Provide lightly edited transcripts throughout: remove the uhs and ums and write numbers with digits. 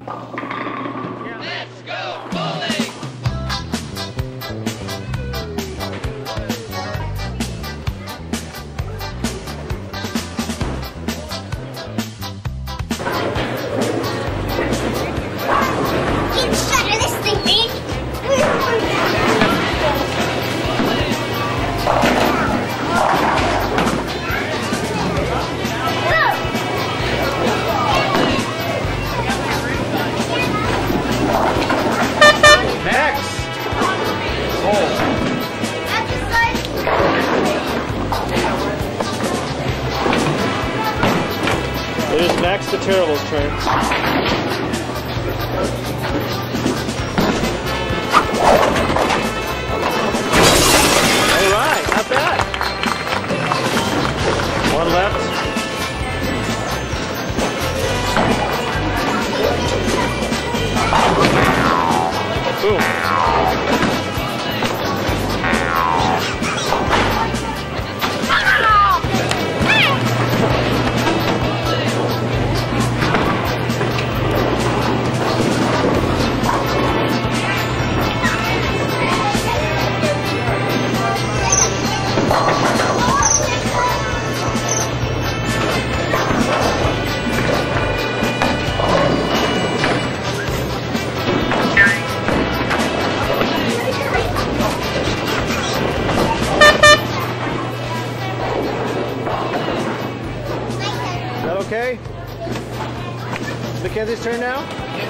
Let's go bowling! You shatter this thing, man! It is Max the Terrible's turn. Alright, not bad. One left. Boom. Okay? Mackenzie's turn now?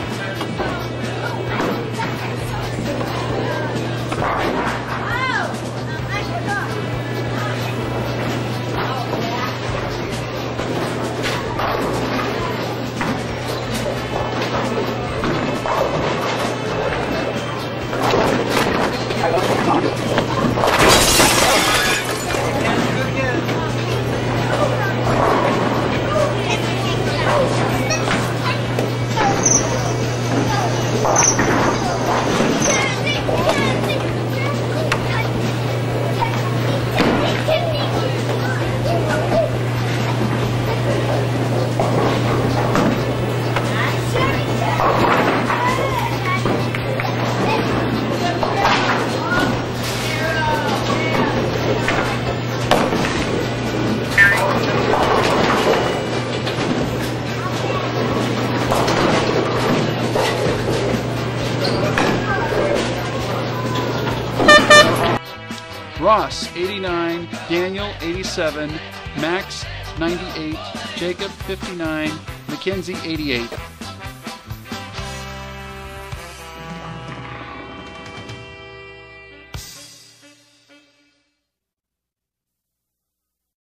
Ross, 89, Daniel, 87, Max, 98, Jacob, 59, Mackenzie, 88.